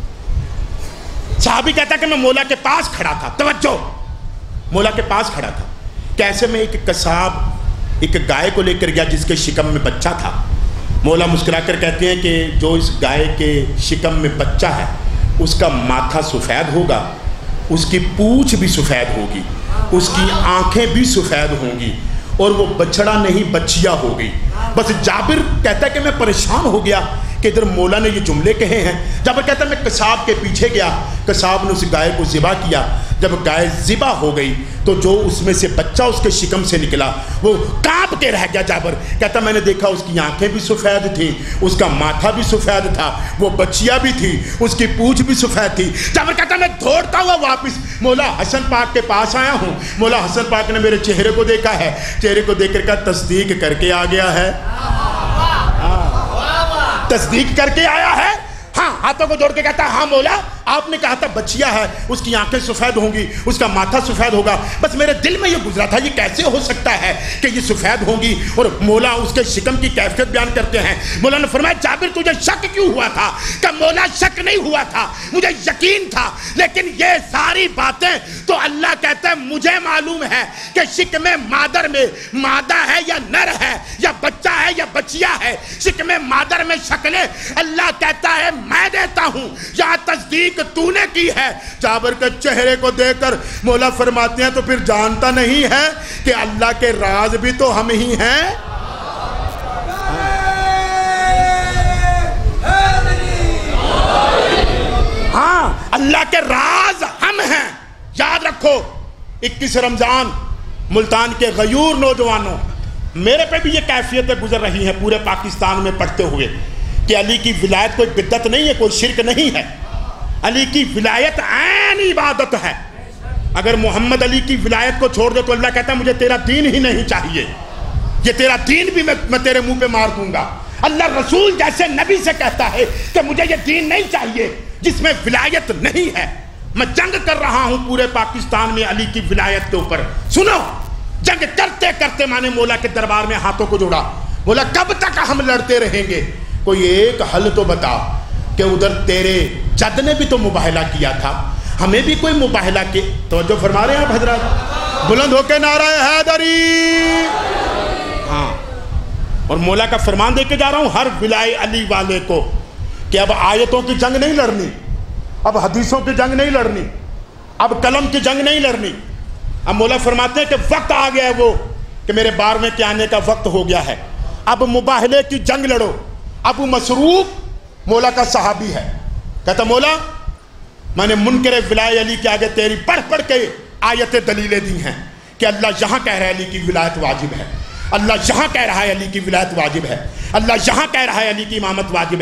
Speaker 1: صحابی کہتا ہے کہ میں مولا کے پاس کھڑا تھا، توجہ، مولا کے پاس کھڑا تھا کہ ایسے میں ایک قصاب ایک گائے کو لے کر گیا جس کے شکم میں بچہ تھا۔ مولا مسکرا کر کہتے ہیں کہ جو اس گائے کے شکم میں بچہ ہے اس کا ماتھا سفید ہوگا، اس کی پونچھ بھی سفید ہوگی، اس کی آنکھیں بھی سفید ہوں گی، اور وہ بچڑا نہیں بچیا ہوگی۔ بس جابر کہتا ہے کہ میں پریشان ہو گیا کہ ادھر مولا نے یہ جملے کہے ہیں۔ جابر کہتا ہے میں قصاب کے پیچھے گیا، قصاب نے اس گائے کو ذبح کیا۔ جب گائے ذبح ہو گئی تو جو اس میں سے بچہ اس کے شکم سے نکلا وہ کانپ کے رہ گیا۔ جابر کہتا میں نے دیکھا اس کی آنکھیں بھی سفید تھیں، اس کا ماتھا بھی سفید تھا، وہ بچیا بھی تھی، اس کی پونچھ بھی سفید تھی۔ جابر کہتا میں دوڑتا ہوا واپس مولا حسن پاک کے پاس آیا ہوں۔ مولا حسن پاک نے میرے چہرے کو دیکھا ہے، چہرے کو دیکھ کر کا تصدیق کر کے آ گیا ہے، تصدیق کر کے آیا ہے۔ ہاں ہاتھوں کو جوڑ کے کہتا ہے ہاں مولا آپ نے کہا تھا بچیا ہے، اس کی آنکھیں سفید ہوں گی، اس کا ماتھا سفید ہوگا۔ بس میرے دل میں یہ گزرا تھا یہ کیسے ہو سکتا ہے کہ یہ سفید ہوں گی، اور مولا اس کے شکم کی کیفیت بیان کرتے ہیں۔ مولا نے فرمایا جابر تجھے شک کیوں ہوا تھا؟ کہ مولا شک نہیں ہوا تھا، مجھے یقین تھا، لیکن یہ ساری باتیں تو اللہ کہتا ہے مجھے معلوم ہے کہ شکم مادر میں مادہ ہے یا نر ہے، یا بچہ ہے یا بچیا ہے۔ شکم مادر میں شکلیں اللہ کہتا ہے میں دیتا ہوں، یا تصدیق تو نے کی ہے۔ جابر کے چہرے کو دیکھ کر مولا فرماتے ہیں تو پھر جانتا نہیں ہے کہ اللہ کے راز بھی تو ہم ہی ہیں۔ ہاں اللہ کے راز ہم ہیں۔ یاد رکھو اکیس رمضان ملتان کے غیور نوجوانوں، میرے پہ بھی یہ کیفیتیں گزر رہی ہیں پورے پاکستان میں پڑھتے ہوئے کہ علی کی ولایت کوئی بدعت نہیں ہے، کوئی شرک نہیں ہے، علی کی ولایت عین عبادت ہے۔ اگر محمد علی کی ولایت کو چھوڑ دے تو اللہ کہتا ہے مجھے تیرا دین ہی نہیں چاہیے، یہ تیرا دین بھی میں, میں تیرے منہ پہ مار دوں گا۔ اللہ رسول جیسے نبی سے کہتا ہے کہ مجھے یہ دین نہیں چاہیے جس میں ولایت نہیں ہے۔ میں جنگ کر رہا ہوں پورے پاکستان میں علی کی ولایت کے اوپر۔ سنو، جنگ کرتے کرتے میں نے مولا کے دربار میں ہاتھوں کو جوڑا، مولا کب تک ہم لڑتے رہیں گے؟ کوئی ایک حل تو بتا کہ ادھر تیرے جد نے بھی تو مباہلہ کیا تھا، ہمیں بھی کوئی مباہلہ کے توجہ فرما رہے ہیں آپ حضرات؟ بلند ہو کے نعرہ حیدری۔ ہاں، اور مولا کا فرمان دے کے جا رہا ہوں ہر ولائے علی والے کو کہ اب آیتوں کی جنگ نہیں لڑنی، اب حدیثوں کی جنگ نہیں لڑنی، اب قلم کی جنگ نہیں لڑنی۔ اب مولا فرماتے ہیں کہ وقت آ گیا ہے وہ کہ میرے بار میں کے آنے کا وقت ہو گیا ہے، اب مباہلے کی جنگ لڑو۔ ابو مسروق مولا کا صحابی ہے، کہتا مولا میں نے منکر ولایت علی کے آگے تیری پڑھ پڑھ کے آیت دلیلیں دی ہیں کہ اللہ یہاں کہہ رہا ہے علی کی ولایت واجب ہے، اللہ یہاں کہہ رہا ہے علی کی ولایت واجب ہے، اللہ یہاں کہہ رہا ہے علی کی امامت واجب ہے۔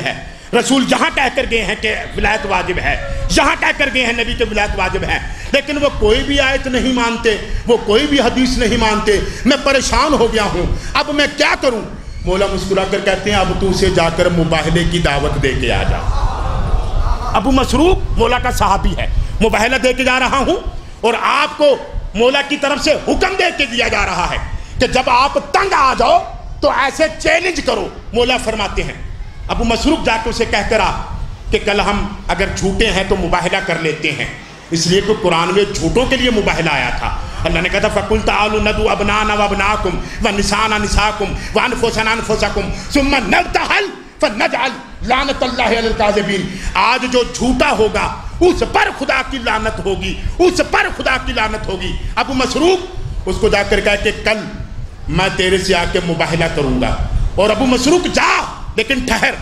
Speaker 1: رسول یہاں کہہ کر گئے ہیں کہ ولایت واجب ہے، یہاں کہہ کر گئے ہیں نبی کے ولایت واجب ہے، لیکن وہ کوئی بھی آیت نہیں مانتے، وہ کوئی بھی حدیث نہیں مانتے۔ میں پریشان ہو گیا ہوں، اب میں کیا کروں؟ مولا مسکرا کر کہتے ہیں اب تو اسے جا کر مباہلے کی دعوت دے کے آ جا۔ ابو مسروق مولا کا صحابی ہے، مباہلہ دے کے جا رہا ہوں، اور آپ کو مولا کی طرف سے حکم دے کے دیا جا رہا ہے کہ جب آپ تنگ آ جاؤ تو ایسے چیلنج کرو۔ مولا فرماتے ہیں ابو مسروق جا کے اسے کہہ کر آ کہ کل ہم اگر جھوٹے ہیں تو مباہلہ کر لیتے ہیں، اس لیے کہ قرآن میں جھوٹوں کے لیے مباہلہ آیا تھا۔ اللہ نے کہا تھا فَقُلْ تَعَالُوا نَدْعُوا أَبْنَاءَنَا وَأَبْنَاءَكُمْ وَنِسَاءَنَا نِسَاءَكُمْ وَأَنفُسَنَا أَنفُسَكُمْ ثُمَّ نَبْتَهِلْ فَنَجْعَلْ لَعْنَةَ اللَّهِ عَلَى الْكَاذِبِينَ۔ آج جو جھوٹا ہوگا اس پر خدا کی لعنت ہوگی، اس پر خدا کی لعنت ہوگی۔ ابو مسروق اس کو جا کر کہا کہ کل میں تیرے سے آ کے مباہلہ کروں گا، اور ابو مسروق جا لیکن ٹھہر،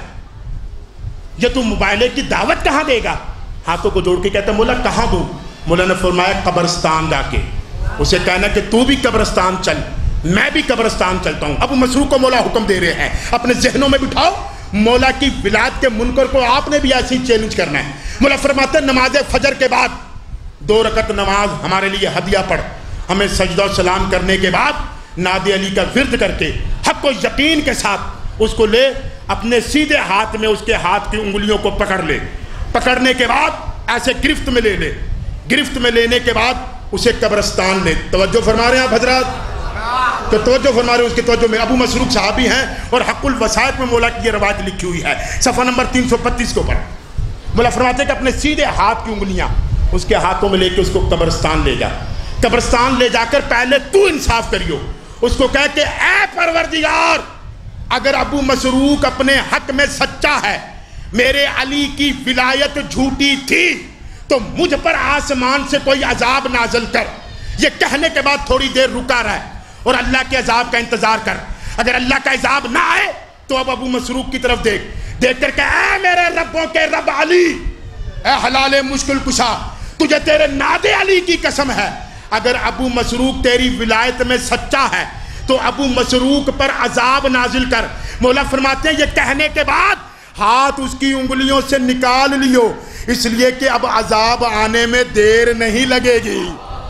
Speaker 1: یہ تو مباہلے کی دعوت کہاں دے گا؟ ہاتھوں کو جوڑ کے کہتا مولا کہاں دوں؟ مولا نے فرمایا قبرستان جا کے اسے کہنا کہ تو بھی قبرستان چل، میں بھی قبرستان چلتا ہوں۔ ابو مسروق کو مولا حکم دے رہے ہیں اپنے ذہنوں میں بٹھاؤ، مولا کی ولایت کے منکر کو آپ نے بھی ایسے ہی چیلنج کرنا ہے۔ مولا فرماتے ہیں نماز فجر کے بعد دو رکعت نماز ہمارے لیے ہدیہ پڑھ، ہمیں سجدہ و سلام کرنے کے بعد ناد علی کا ورد کر کے حق و یقین کے ساتھ اس کو لے اپنے سیدھے ہاتھ میں اس کے ہاتھ کی انگلیوں کو پکڑ لے، پکڑنے کے بعد ایسے گرفت میں لے لے، گرفت میں لینے کے بعد اسے قبرستان لے۔ توجہ فرما رہے ہیں آپ حضرات؟ تو توجہ فرما رہے ہیں اس کی توجہ میں۔ ابو مسروق صحابی ہیں اور حق الوسائط میں مولا کی یہ روایت لکھی ہوئی ہے، صفحہ نمبر تین سو پچیس کو پڑھ۔ مولا فرماتے ہیں کہ اپنے سیدھے ہاتھ کی انگلیاں اس کے ہاتھوں میں لے کے اس کو قبرستان لے جا، قبرستان لے جا کر پہلے تو انصاف کریو، اس کو کہہ کہ اے پروردگار اگر ابو مسروق اپنے حق میں سچا ہے، میرے علی کی ولایت جھوٹی تھی، تو مجھ پر آسمان سے کوئی عذاب نازل کر۔ یہ کہنے کے بعد تھوڑی دیر رکا رہے اور اللہ کے عذاب کا انتظار کر، اگر اللہ کا عذاب نہ آئے تو اب ابو مسروق کی طرف دیکھ، دیکھ کر کہ اے میرے ربوں کے رب علی، اے حلال مشکل کشا، تجھے تیرے ناد علی کی قسم ہے اگر ابو مسروق تیری ولایت میں سچا ہے تو ابو مسروق پر عذاب نازل کر۔ مولا فرماتے ہیں یہ کہنے کے بعد ہاتھ اس کی انگلیوں سے نکال لیو، اس لیے کہ اب عذاب آنے میں دیر نہیں لگے گی۔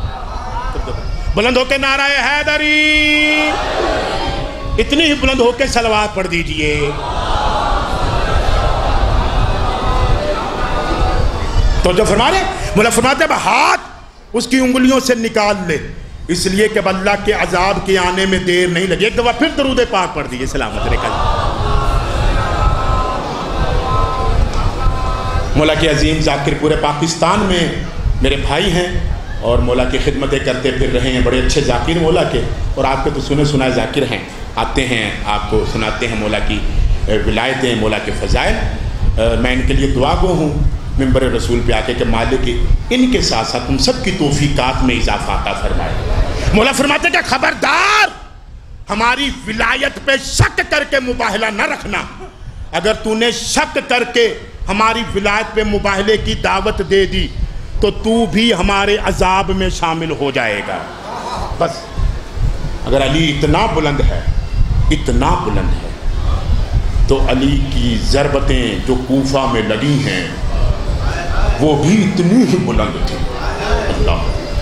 Speaker 1: بلند ہو کے نعرہ حیدری، اتنی ہی بلند ہو کے صلوات پڑھ دیجئے۔ تو جو فرما رہے مولا فرماتے ہیں اب ہاتھ اس کی انگلیوں سے نکال لے، اس لیے کہ اب اللہ کے عذاب کے آنے میں دیر نہیں لگی۔ ایک دفعہ پھر درود پاک پڑھ دیجئے سلامت رکھا۔ مولا کے عظیم ذاکر پورے پاکستان میں میرے بھائی ہیں اور مولا کی خدمتیں کرتے پھر رہے ہیں، بڑے اچھے ذاکر مولا کے، اور آپ کے تو سنے سنائے ذاکر ہیں، آتے ہیں آپ کو سناتے ہیں مولا کی ولایتیں، مولا کے فضائل۔ میں ان کے لیے دعا گو ہوں ممبر رسول پہ آ کے کہ مالک ان کے ساتھ ساتھ ان سب کی توفیقات میں اضافہ عطا فرمائے۔ مولا فرماتے کہ خبردار ہماری ولایت پہ شک کر کے مباہلہ نہ رکھنا، اگر تو نے شک کر کے ہماری ولایت پہ مباہلے کی دعوت دے دی تو تو بھی ہمارے عذاب میں شامل ہو جائے گا۔ بس اگر علی اتنا بلند ہے، اتنا بلند ہے، تو علی کی ضربتیں جو کوفہ میں لگی ہیں وہ بھی اتنی ہی بلند تھی۔ اللہ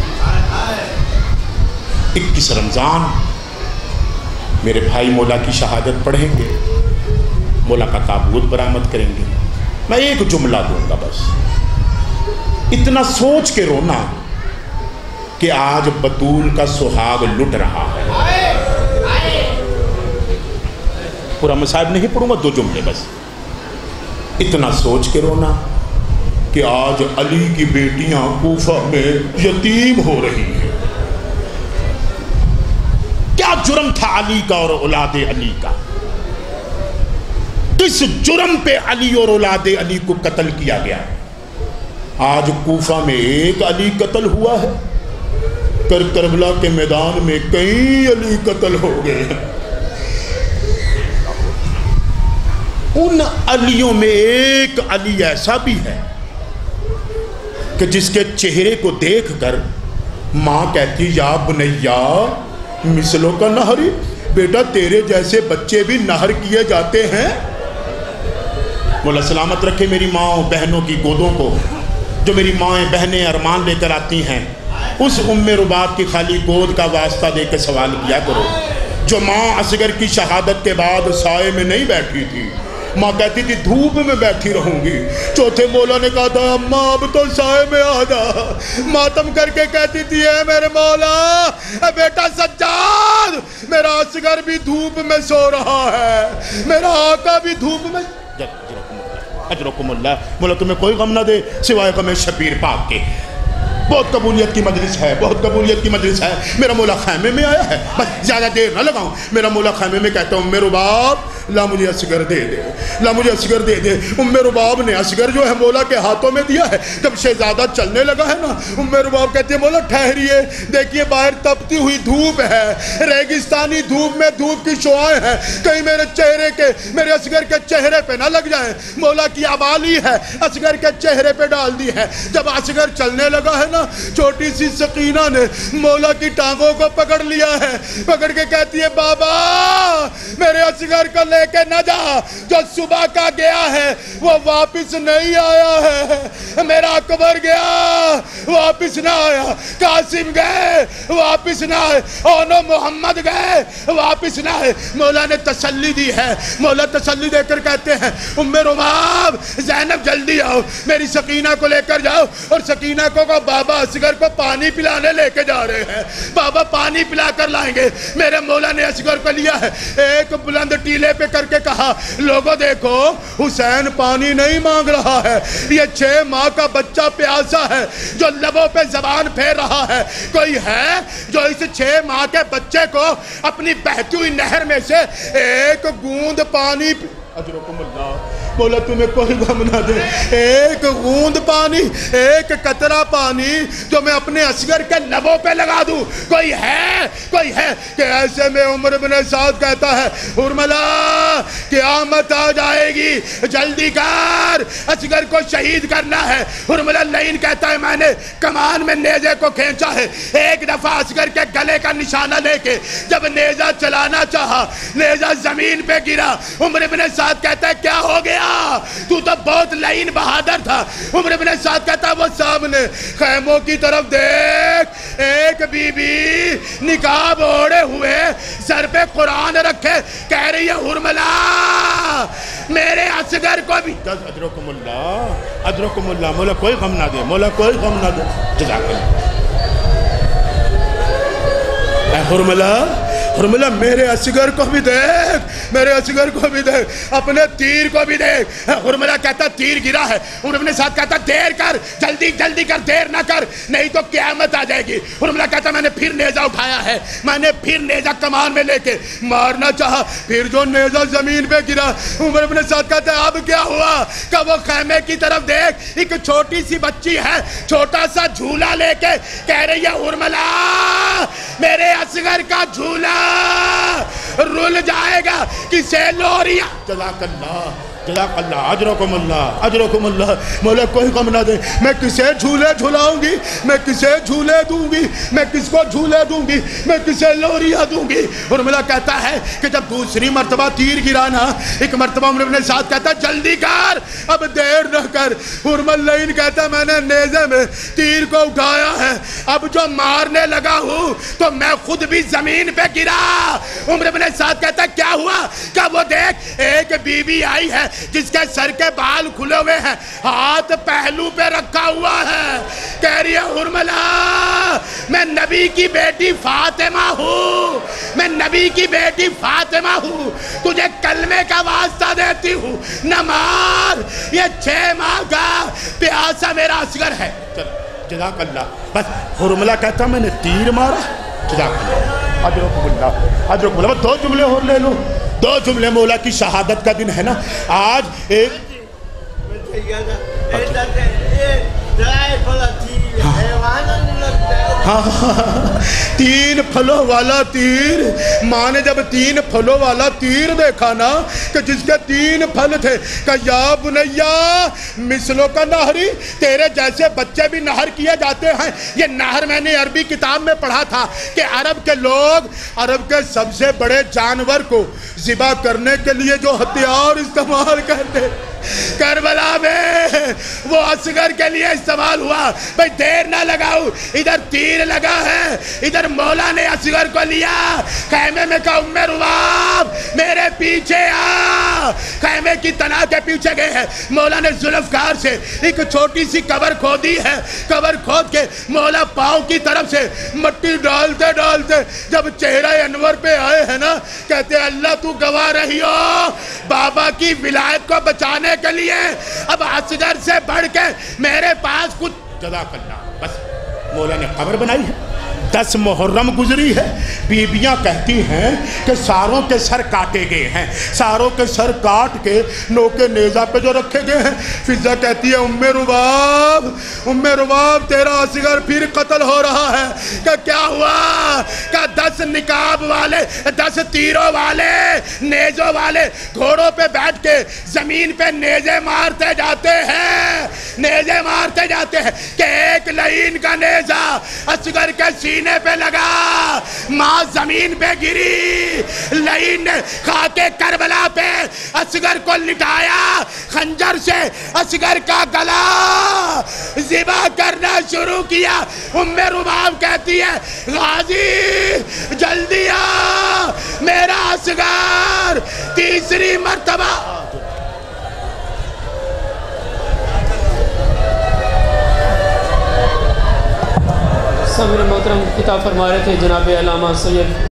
Speaker 1: اکیس رمضان میرے بھائی مولا کی شہادت پڑھیں گے، مولا کا تابوت برآمد کریں گے۔ میں ایک جملہ دوں گا بس، اتنا سوچ کے رونا کہ آج بطول کا سہاگ لٹ رہا ہے۔ پورا مصائب نہیں پڑھوں گا، دو جملے بس۔ اتنا سوچ کے رونا کہ آج علی کی بیٹیاں کوفہ میں یتیم ہو رہی ہیں۔ کیا جرم تھا علی کا اور اولاد علی کا؟ کس جرم پہ علی اور اولاد علی کو قتل کیا گیا؟ آج کوفہ میں ایک علی قتل ہوا ہے، کر کربلا کے میدان میں کئی علی قتل ہو گئے ہیں۔ ان علیوں میں ایک علی ایسا بھی ہے کہ جس کے چہرے کو دیکھ کر ماں کہتی یا بنیا مثلوں کا نہری، بیٹا تیرے جیسے بچے بھی نہر کیے جاتے ہیں۔ مولا سلامت رکھے میری ماں بہنوں کی گودوں کو، جو میری مائیں بہنیں ارمان لے کر آتی ہیں، اس ام رباب کی خالی گود کا واسطہ دے کے سوال کیا کرو، جو ماں اصغر کی شہادت کے بعد سائے میں نہیں بیٹھی تھی، ماں کہتی تھی دھوپ میں بیٹھی رہوں گی۔ چوتھے مولا نے کہا تھا اماں اب تو سائے میں آ جا، ماتم کر کے کہتی تھی اے میرے مولا، اے بیٹا سجاد، میرا اصغر بھی دھوپ میں سو رہا ہے، میرا آقا بھی دھوپ میں۔ اجرکم اللہ، مولا تمہیں کوئی غم نہ دے سوائے غم شبیر پاک کے۔ بہت قبولیت کی مجلس ہے، بہت قبولیت کی مجلس ہے۔ میرا مولا خیمے میں آیا ہے، بس زیادہ دیر نہ لگاؤں۔ میرا مولا خیمے میں کہتا ہوں ام رباب لا مجھے اصغر دے دے، لا مجھے اصغر دے دے۔ ام رباب نے اصغر جو ہے مولا کے ہاتھوں میں دیا ہے۔ جب شہزادہ چلنے لگا ہے نا، ام رباب کہتی ہے مولا ٹھہریے، دیکھیے باہر تپتی ہوئی دھوپ ہے، ریگستانی دھوپ میں دھوپ کی شعاعیں ہیں، کہیں میرے چہرے کے میرے اصغر کے چہرے پہ نہ لگ جائیں۔ مولا کی آبالی ہے، اصغر کے چہرے پہ ڈال دی ہے۔ جب اصغر چلنے لگا ہے نا، چھوٹی سی سکینہ نے مولا کی ٹانگوں کو پکڑ لیا ہے، پکڑ کے کہتی ہے بابا میرے اصغر کو لے کے نہ جا، جو صبح کا گیا ہے وہ واپس نہیں آیا ہے، میرا اکبر گیا واپس نہ آیا، قاسم گئے واپس نہ آئے، اونو محمد گئے واپس نہ آئے۔ مولا نے تسلی دی ہے، مولا تسلی دے کر کہتے ہیں ام رباب زینب جلدی آؤ، میری سکینہ کو لے کر جاؤ، اور سکینہ کو کہو بابا اصغر کو پانی پلانے لے کے جا رہے ہیں، بابا پانی پلا کر لائیں گے۔ میرے مولا نے اصغر کو لیا ہے، ایک بلند ٹیلے پہ کر کے کہا لوگوں دیکھو حسین پانی نہیں مانگ رہا ہے، یہ چھ ماہ کا بچہ پیاسا ہے جو لبوں پہ زبان پھیر رہا ہے، کوئی ہے جو اس چھ ماہ کے بچے کو اپنی بہتی ہوئی نہر میں سے ایک گوند پانی اجرکم اللہ، مولا تمہیں کوئی غم نہ دے، ایک گوند پانی، ایک قطرہ پانی جو میں اپنے اصغر کے لبوں پہ لگا دوں، کوئی ہے کوئی ہے کہ ایسے میں عمر بن سعد کہتا ہے حرملہ قیامت آ جائے گی، جلدی کر اصغر کو شہید کرنا ہے۔ حرملہ لعین کہتا ہے میں نے کمان میں نیزے کو کھینچا ہے، ایک دفعہ اصغر کے گلے کا نشانہ لے کے جب نیزہ چلانا چاہا، نیزہ زمین پہ گرا۔ عمر بن سعد کہتا ہے کیا ہو گیا، تو تو بہت لعین بہادر تھا۔ عمر بن سعد کہتا ہے وہ سامنے خیموں کی طرف دیکھ، ایک بی بی نقاب اوڑے ہوئے سر پہ قرآن رکھے کہہ رہی ہے حرملہ میرے اصغر کو بھی۔ ادرکم اللہ ادرکم اللہ، مولا کوئی غم نہ دے، مولا کوئی غم نہ دے، جزاک اللہ۔ اے حرملہ حرملہ میرے اصغر کو بھی دیکھ، میرے اصغر کو بھی دیکھ، اپنے تیر کو بھی دیکھ۔ حرملہ کہتا تیر گرا ہے، عمر بن سعد کہتا دیر کر، جلدی جلدی کر، دیر نہ کر نہیں تو قیامت آ جائے گی۔ حرملہ کہتا میں نے پھر نیزہ اٹھایا ہے، میں نے پھر نیزہ کمان میں لے کے مارنا چاہا، پھر جو نیزہ زمین پہ گرا۔ عمر بن سعد کہتا ہے اب کیا ہوا، کہ وہ خیمے کی طرف دیکھ، ایک چھوٹی سی بچی ہے چھوٹا سا جھولا لے کے کہہ رہی ہے حرملہ میرے اصغر کا جھولا رول جائے گا کسے لوریا۔ جزاک اللہ جزاک اللہ، اجرکم اللہ اجرکم اللہ، مولا کوئی غم نہ دے، میں کسے جھولے جھلاؤں گی، میں کسے جھولے دوں گی، میں کس کو جھولے دوں گی، میں کسے لوریاں دوں گی۔ حرملہ کہتا ہے کہ جب دوسری مرتبہ تیر گرانا، ایک مرتبہ عمر بن سعد کہتا ہے جلدی کر، اب دیر نہ کر۔ حرملہ لعین کہتا ہے میں نے نیزے میں تیر کو اٹھایا ہے، اب جو مارنے لگا ہوں تو میں خود بھی زمین پہ گرا۔ عمر بن سعد کہتا ہے کیا ہوا، کہ وہ دیکھ ایک بی بی آئی ہے جس کے سر کے بال کھلے ہوئے ہیں، ہاتھ پہلو پہ رکھا ہوا ہے، کہہ رہی ہے حرملہ میں نبی کی بیٹی فاطمہ ہوں، میں نبی کی بیٹی فاطمہ ہوں، تجھے کلمے کا واسطہ دیتی ہوں، نماز یہ چھ ماہ کا پیاسا میرا اصغر ہے۔ جزاک اللہ۔ بس حرملہ کہتا میں نے تیر مارا، جزاک اللہ، اجرکم اللہ اجرکم اللہ۔ دو جملے اور لے لو، دو جملے، مولا کی شہادت کا دن ہے نا آج۔ ایک تین پھلوں والا تیر، ماں نے جب تین پھلوں والا تیر دیکھا نا کہ جس کے تین پھل تھے، کہ یا بنیا مثلوں کا نہری، تیرے جیسے بچے بھی نہر کیے جاتے ہیں۔ یہ نہر میں نے عربی کتاب میں پڑھا تھا کہ عرب کے لوگ عرب کے سب سے بڑے جانور کو ذبح کرنے کے لیے جو ہتھیار استعمال کرتے
Speaker 2: کربلا میں وہ اصغر کے لیے استعمال ہوا. بھئی دیر نہ لگاؤ، ادھر تیر لگا ہے، ادھر مولا نے اصغر کو لیا. خیمے میں کہا ام رباب میرے پیچھے آ. خیمے کی تنہ کے پیچھے گئے ہیں. مولا نے ذوالفقار سے ایک چھوٹی سی قبر کھودی ہے. قبر کھود کے مولا پاؤں کی طرف سے مٹی ڈالتے ڈالتے جب چہرہ انور پہ آئے ہیں نا، کہتے ہیں اللہ تو گواہ رہی ہو بابا کی ولایت کو بچانے کے لیے اب اصغر سے بڑھ کے میرے پاس کچھ. جزاک اللہ. بس مولا نے قبر بنائی ہے. دس محرم گزری ہے. بیبیاں کہتی ہیں کہ ساروں کے سر کاٹے گئے ہیں، ساروں کے سر کاٹ کے نوکے نیزہ پہ جو رکھے گئے ہیں. فضہ کہتی ہے ام رباب ام رباب تیرا اصغر پھر قتل ہو رہا ہے. کہ کیا ہوا؟ کہ دس نقاب والے، دس تیروں والے، نیزوں والے گھوڑوں پہ بیٹھ کے زمین پہ نیزے مارتے جاتے ہیں، نیزے مارتے جاتے ہیں کہ ایک لعین کا نیزہ اصغر کے سینے پہ لگا، ماں زمین پہ گری. لعین نے خاک کربلا پہ اصغر کو لٹایا، خنجر سے اصغر کا گلا ذبح کرنا شروع کیا. ام رباب کہتی ہے غازی جلدی آ میرا اصغر. تیسری مرتبہ
Speaker 3: سامعین محترم خطاب فرما رہے تھے جناب علامہ سید